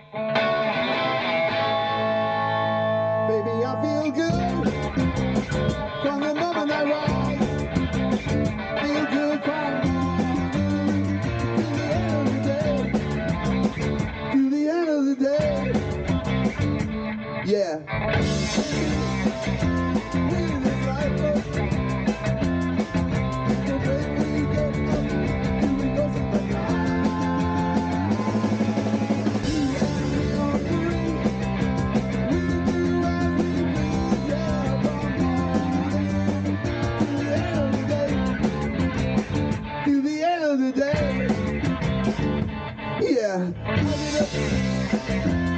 Baby, I feel good from the moment I rise. Feel good from to the end of the day. Yeah. We live life up. The way we get up, we go from the night. You and me on the roof. We do as we please, yeah, from morning to the end of the day. Yeah.